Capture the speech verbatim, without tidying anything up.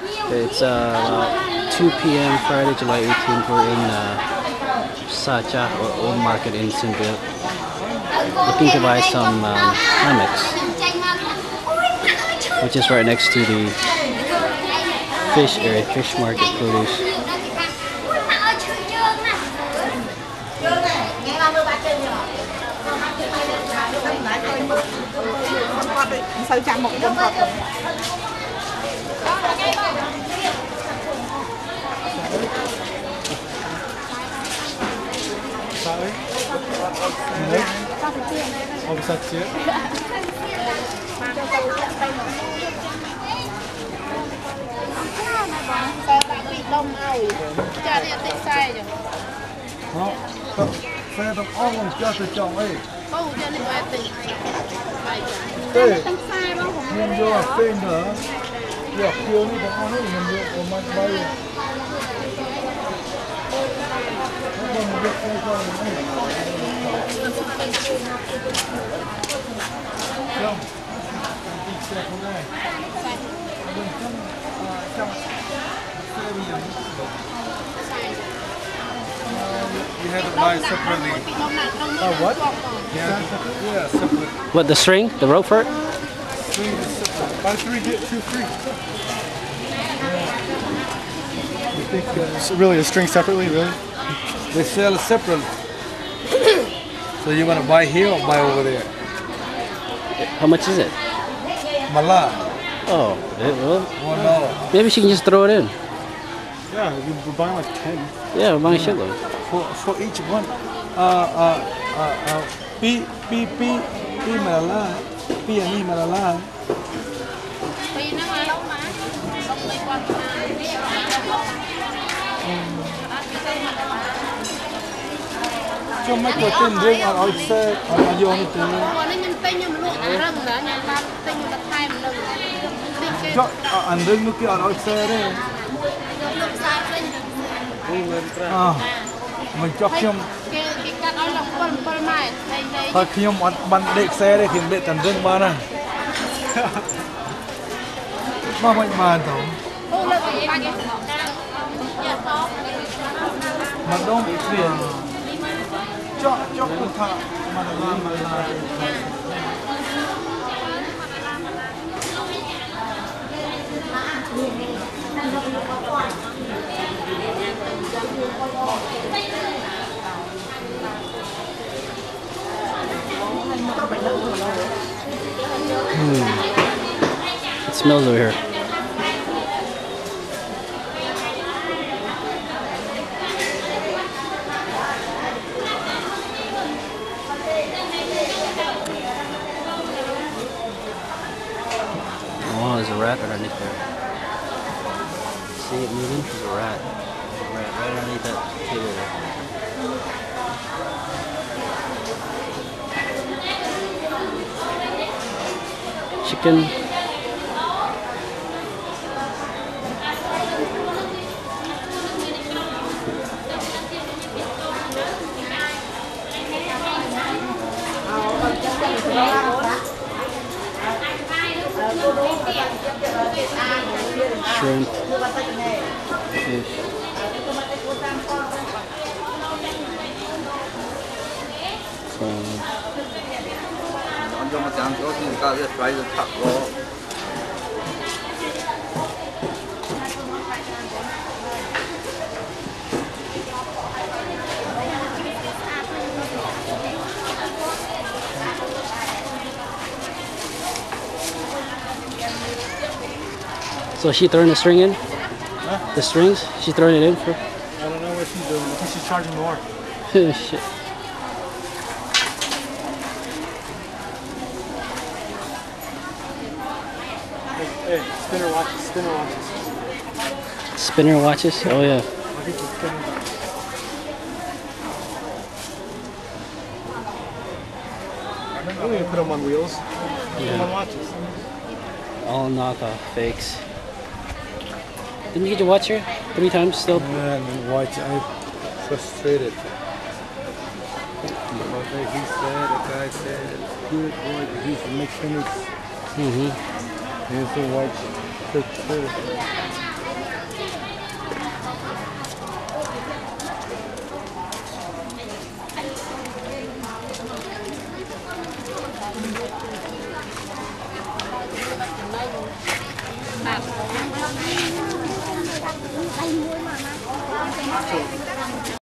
Okay, it's uh, about two P M Friday, July eighteenth. We're in uh, Sacha or Old Market in Sinville. Looking to buy some um, hammocks, which is right next to the fish area, fish market produce. Không sạch chứ. Sao đã bị đông ơi? Chả điện tích sai rồi. Đó, xe tông ong còn cho từ chồng ấy. Không, cho nên phải tỉnh. Thế, nhìn vô phên nữa. Giờ kêu đi tông ong nó nhìn vô, ôm mặt bay. Nó còn một việc xe cho mình ấy. Không, đi xe không đây. Đừng trong, trong xe bây giờ. You have to buy separately. Oh, what? Yeah, yeah, separate. What, the string? The rope for it? Three is separate. Buy three, get two free. You think uh, So really, a string separately, really? they sell it separately? So you want to buy here or buy over there? How much is it? Mala, Oh, it will. one dollar. Maybe she can just throw it in. Yeah, you were buying like ten. Yeah, we're buying a shitload. For for each one. Uh, uh, uh, uh, pi pi pi pi mala, pi ani mala. Vì nó mà lâu mà. Không lấy quan Cho mấy cái tên riêng ở ở xe ở ở vô này tên. còn nó nhân tên nhưng mà luộc ở rừng nữa, nhà ta tên như là thay một lần. Cho anh riêng nó kia ở ở xe đấy. À, mình cho khiêm. Cái cái cắt áo lòng quân quân mai, đây đây. Thôi khiêm ăn bắn đệm xe đấy, khiêm đệm tận riêng mà này. Mà mạnh mà thôi. Ô là cái ba cái. Dạ có. Mà đông bị phiền. Cho cho con thợ mà làm mà làm. Hmm. It smells over here. Oh, there's a rat underneath there. See it moving? There's a rat. There's a rat right underneath that table there. Chicken. Shrimp. Fish. Prawns. So is she throwing the string in? Huh? The strings? She's throwing it in for? I don't know what she's doing. I think she's charging more. Shit. Hey, hey, spinner watches, spinner watches. Spinner watches? Oh yeah. I think she's spinning. I don't even put them on wheels. Put them on watches. All knockoff fakes. Didn't you get your watch here three times still? Man, watch, I'm frustrated. He said, the guy said, good boy, he's a mechanic. Mm-hmm. He's a watch frustrated. Bạc.